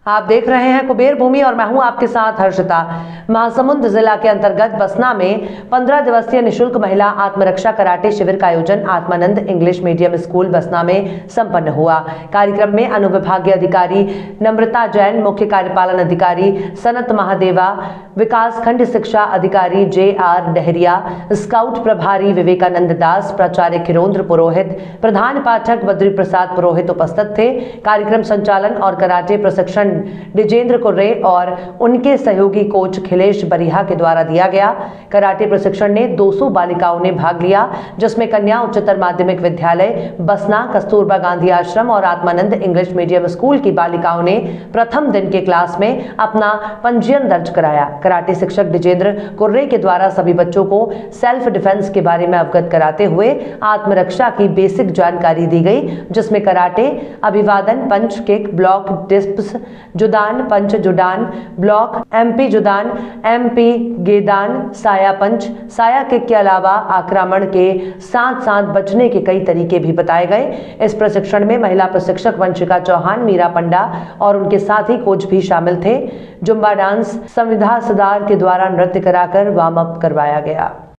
आप देख रहे हैं कुबेर भूमि और मैं हूं आपके साथ हर्षिता। महासमुंद जिला के अंतर्गत बसना में 15 दिवसीय निशुल्क महिला आत्मरक्षा कराटे शिविर का आयोजन Atmanand English medium school Basna में संपन्न हुआ। कार्यक्रम में अनुविभागीय अधिकारी नम्रता जैन, मुख्य कार्यपालन अधिकारी सनत महादेवा, विकास खंड शिक्षा अधिकारी JR डहरिया, स्काउट प्रभारी विवेकानंद दास, प्राचार्य खिरोंद्र पुरोहित, प्रधान पाठक बद्री प्रसाद पुरोहित उपस्थित थे। कार्यक्रम संचालन और कराटे प्रशिक्षण डिजेंद्र कुर्रे और उनके सहयोगी कोच खिलेश बरिहा के द्वारा दिया गया। कराटे प्रशिक्षण ने 200 बालिकाओं ने भाग लिया, जिसमें कन्या उच्चतर माध्यमिक विद्यालय बसना, कस्तूरबा गांधी आश्रम और आत्मानंद इंग्लिश मीडियम स्कूल की बालिकाओं ने प्रथम दिन के क्लास में अपना पंजीयन दर्ज कराया। कराटे शिक्षक डिजेंद्र कुर्रे के द्वारा सभी बच्चों को सेल्फ डिफेंस के बारे में अवगत कराते हुए आत्मरक्षा की बेसिक जानकारी दी गई, जिसमें कराटे, अभिवादन, पंच किक, ब्लॉक डिस्प्स, जुदान, पंच जुडान, ब्लॉक, MP जुदान, MP गेदान, साया पंच, साया किक के अलावा आक्रमण के साथ साथ बचने के कई तरीके भी बताए गए। इस प्रशिक्षण में महिला प्रशिक्षक वंशिका चौहान, मीरा पंडा और उनके साथी कोच भी शामिल थे। जुम्बा डांस संविधा सदार के द्वारा नृत्य कराकर वार्म अप करवाया गया।